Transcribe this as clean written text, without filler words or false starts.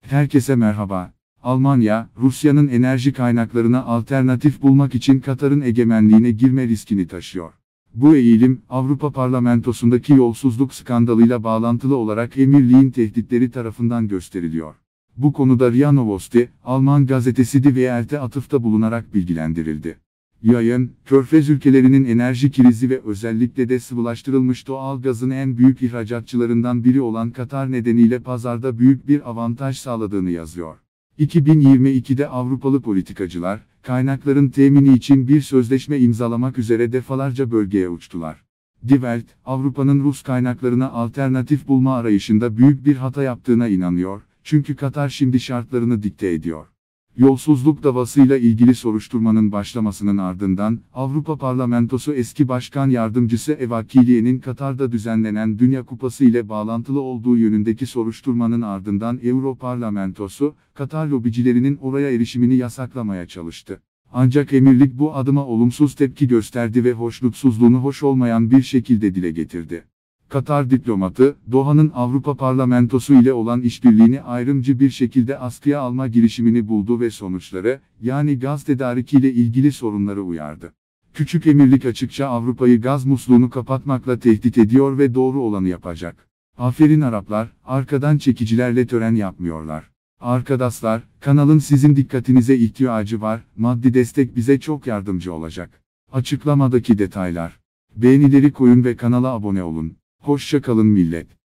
Herkese merhaba. Almanya, Rusya'nın enerji kaynaklarına alternatif bulmak için Katar'ın egemenliğine girme riskini taşıyor. Bu eğilim, Avrupa Parlamentosu'ndaki yolsuzluk skandalıyla bağlantılı olarak emirliğin tehditleri tarafından gösteriliyor. Bu konuda RIA Novosti, Alman gazetesi Die Welt'e atıfta bulunarak bilgilendirildi. Yayın, Körfez ülkelerinin enerji krizi ve özellikle de sıvılaştırılmış doğal gazın en büyük ihracatçılarından biri olan Katar nedeniyle pazarda büyük bir avantaj sağladığını yazıyor. 2022'de Avrupalı politikacılar, kaynakların temini için bir sözleşme imzalamak üzere defalarca bölgeye uçtular. Die Welt, Avrupa'nın Rus kaynaklarına alternatif bulma arayışında büyük bir hata yaptığına inanıyor, çünkü Katar şimdi şartlarını dikte ediyor. Yolsuzluk davasıyla ilgili soruşturmanın başlamasının ardından, Avrupa Parlamentosu eski Başkan Yardımcısı Eva Kaili'nin Katar'da düzenlenen Dünya Kupası ile bağlantılı olduğu yönündeki soruşturmanın ardından Europarlamentosu, Katar lobicilerinin oraya erişimini yasaklamaya çalıştı. Ancak emirlik bu adıma olumsuz tepki gösterdi ve hoşnutsuzluğunu hoş olmayan bir şekilde dile getirdi. Katar diplomatı, Doha'nın Avrupa Parlamentosu ile olan işbirliğini ayrımcı bir şekilde askıya alma girişimini buldu ve sonuçları, yani gaz tedarikiyle ilgili sorunları uyardı. Küçük emirlik açıkça Avrupa'yı gaz musluğunu kapatmakla tehdit ediyor ve doğru olanı yapacak. Aferin Araplar, arkadan çekicilerle tören yapmıyorlar. Arkadaşlar, kanalın sizin dikkatinize ihtiyacı var, maddi destek bize çok yardımcı olacak. Açıklamadaki detaylar. Beğenileri koyun ve kanala abone olun. Hoşça kalın millet.